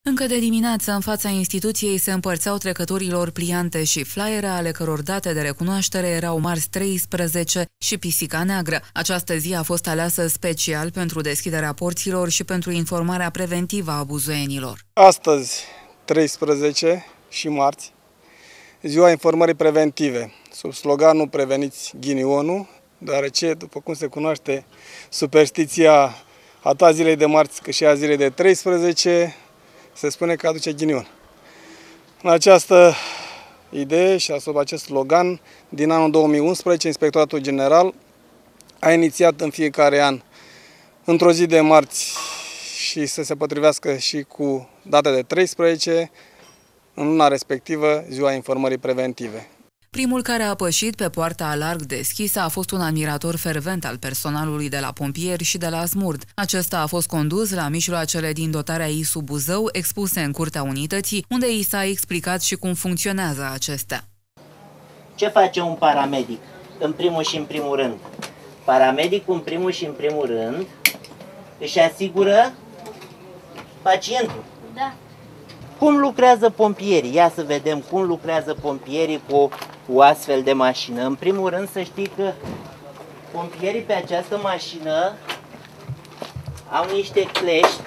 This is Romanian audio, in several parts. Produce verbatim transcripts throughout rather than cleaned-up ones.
Încă de dimineață, în fața instituției se împărțeau trecătorilor pliante și flyere, ale căror date de recunoaștere erau marți treisprezece și pisica neagră. Această zi a fost aleasă special pentru deschiderea porților și pentru informarea preventivă a buzoienilor. Astăzi, treisprezece și marți, ziua informării preventive, sub sloganul Preveniți ghinionul, deoarece, după cum se cunoaște, superstiția atât zilei de marți cât și a zilei de treisprezece, se spune că aduce ghinion. În această idee și asupra acest slogan, din anul două mii unsprezece, Inspectoratul General a inițiat în fiecare an, într-o zi de marți și să se potrivească și cu data de treisprezece, în luna respectivă, ziua informării preventive. Primul care a pășit pe poarta larg deschisă a fost un admirator fervent al personalului de la pompieri și de la Smurd. Acesta a fost condus la mijloacele din dotarea I S U Buzău, expuse în curtea unității, unde i s-a explicat și cum funcționează acestea. Ce face un paramedic? În primul și în primul rând. Paramedicul, în primul și în primul rând, își asigură pacientul. Da. Cum lucrează pompierii? Ia să vedem cum lucrează pompierii cu o astfel de mașină. În primul rând să știi că pompierii pe această mașină au niște clești.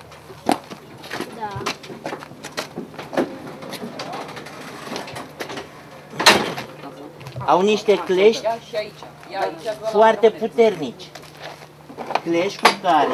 Da. Au niște clești foarte puternici. Clești cu care,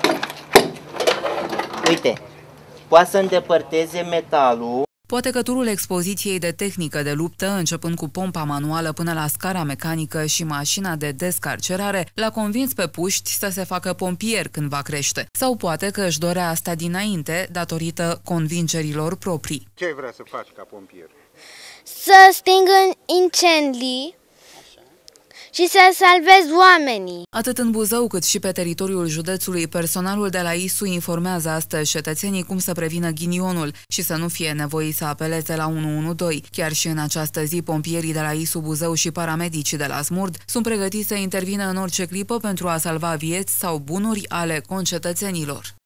uite, poate să îndepărteze metalul. Potecăturul expoziției de tehnică de luptă, începând cu pompa manuală până la scara mecanică și mașina de descarcerare, l-a convins pe puști să se facă pompier când va crește. Sau poate că își dorea asta dinainte, datorită convingerilor proprii. Ce ai vrea să faci ca pompier? Să sting incendii și să salvez oamenii. Atât în Buzău cât și pe teritoriul județului, personalul de la I S U informează astăzi cetățenii cum să prevină ghinionul și să nu fie nevoiți să apeleze la unu unu doi. Chiar și în această zi, pompierii de la I S U Buzău și paramedicii de la Smurd sunt pregătiți să intervină în orice clipă pentru a salva vieți sau bunuri ale concetățenilor.